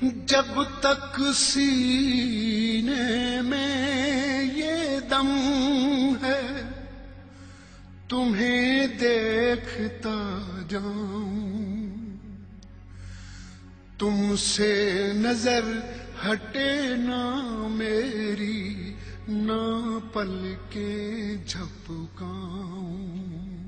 जब तक सीने में ये दम है तुम्हें देखता जाऊं, तुमसे नजर हटे ना मेरी, ना पलके झपकाऊं।